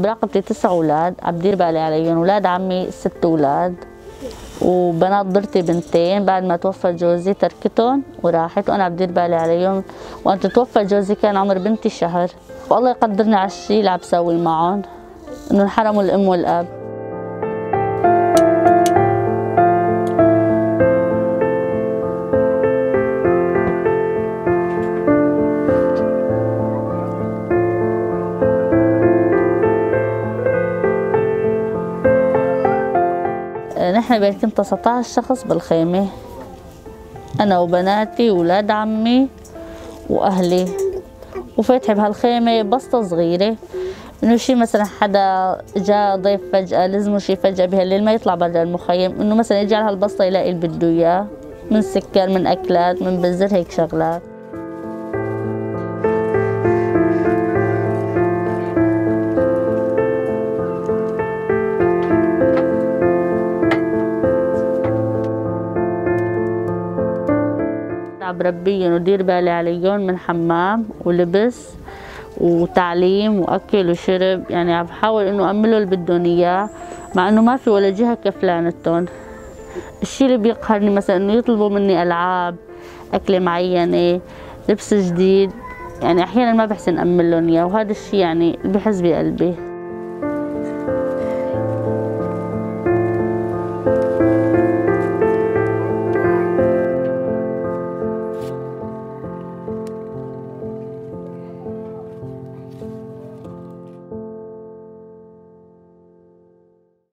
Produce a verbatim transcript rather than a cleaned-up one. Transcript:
برقبتي تسع أولاد عم بدير بالي عليهم. أولاد عمي ست أولاد، وبنات ضرتي بنتين بعد ما توفى جوزي تركتهم وراحت، وأنا عم بدير بالي عليهم. وقت توفى جوزي كان عمر بنتي شهر، والله يقدرني على الشيء اللي عم بسوي معهم، إنه انحرموا الأم والأب. نحن بين تسعة عشر شخص بالخيمة، أنا وبناتي وولاد عمي وأهلي، وفاتحة بهالخيمة بسطة صغيرة إنه شي مثلا حدا جاء ضيف فجأة لزمه شي فجأة بهالليل ما يطلع برا المخيم، إنه مثلا يجي على هالبسطة يلاقي اللي بده إياه من سكر من أكلات من بزر هيك شغلات. عم بربيهم ودير بالي عليهم من حمام ولبس وتعليم واكل وشرب، يعني عم بحاول انه امله اللي بدهم اياه، مع انه ما في ولا جهه كفلانتهم. الشيء اللي بيقهرني مثلا انه يطلبوا مني العاب، اكله معينه، لبس جديد، يعني احيانا ما بحسن املهم اياه، وهذا الشيء يعني بحس بقلبي.